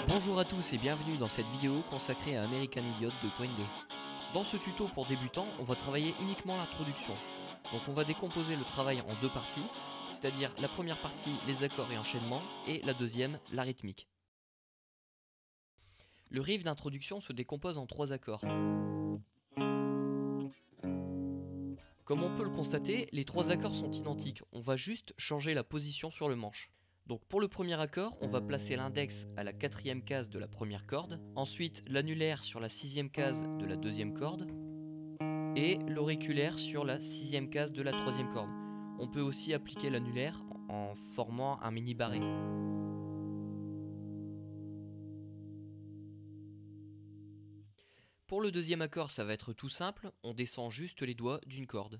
Bonjour à tous et bienvenue dans cette vidéo consacrée à American Idiot de Green Day. Dans ce tuto pour débutants, on va travailler uniquement l'introduction. Donc on va décomposer le travail en deux parties, c'est-à-dire la première partie, les accords et enchaînements, et la deuxième, la rythmique. Le riff d'introduction se décompose en trois accords. Comme on peut le constater, les trois accords sont identiques, on va juste changer la position sur le manche. Donc pour le premier accord, on va placer l'index à la quatrième case de la première corde, ensuite l'annulaire sur la sixième case de la deuxième corde, et l'auriculaire sur la sixième case de la troisième corde. On peut aussi appliquer l'annulaire en formant un mini barré. Pour le deuxième accord, ça va être tout simple, on descend juste les doigts d'une corde.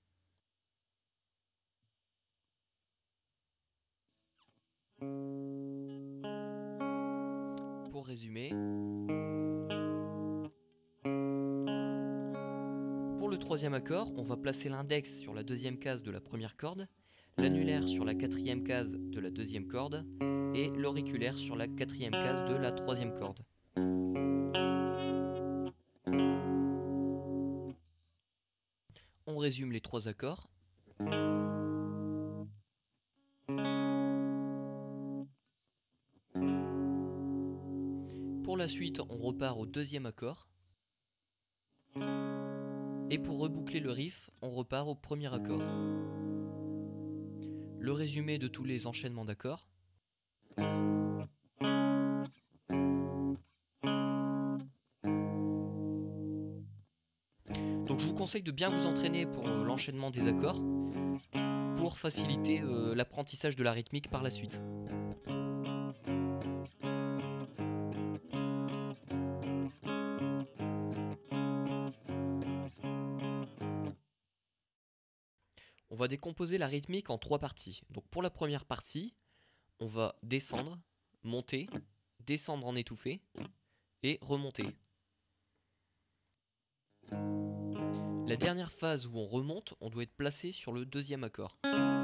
Pour résumer, pour le troisième accord, on va placer l'index sur la deuxième case de la première corde, l'annulaire sur la quatrième case de la deuxième corde et l'auriculaire sur la quatrième case de la troisième corde. On résume les trois accords. Pour la suite, on repart au deuxième accord. Et pour reboucler le riff, on repart au premier accord. Le résumé de tous les enchaînements d'accords. Donc je vous conseille de bien vous entraîner pour l'enchaînement des accords pour faciliter l'apprentissage de la rythmique par la suite. On va décomposer la rythmique en trois parties. Donc pour la première partie, on va descendre, monter, descendre en étouffé et remonter. La dernière phase où on remonte, on doit être placé sur le deuxième accord.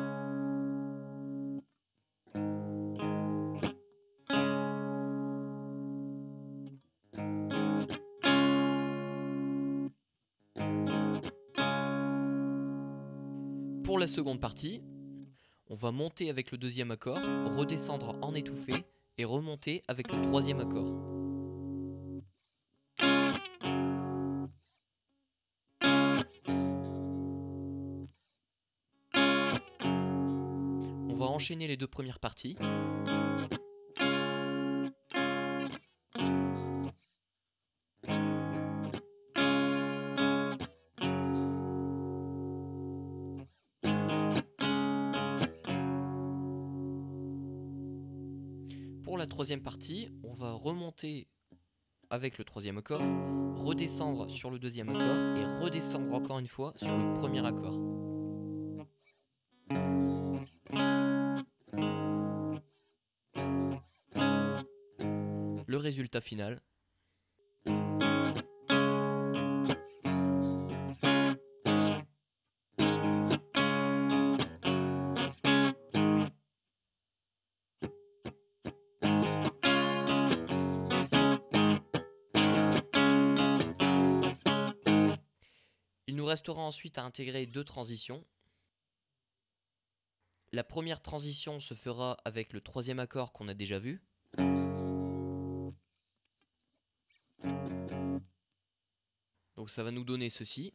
Pour la seconde partie, on va monter avec le deuxième accord, redescendre en étouffé et remonter avec le troisième accord. On va enchaîner les deux premières parties. Pour la troisième partie, on va remonter avec le troisième accord, redescendre sur le deuxième accord et redescendre encore une fois sur le premier accord. Le résultat final. Il nous restera ensuite à intégrer deux transitions. La première transition se fera avec le troisième accord qu'on a déjà vu. Donc ça va nous donner ceci.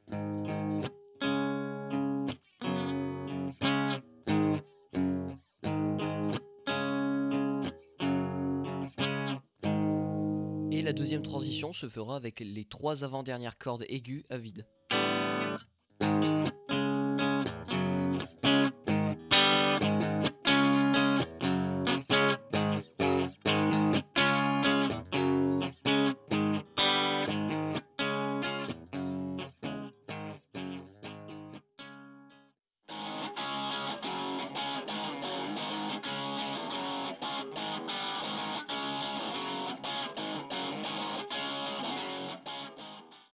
Et la deuxième transition se fera avec les trois avant-dernières cordes aiguës à vide.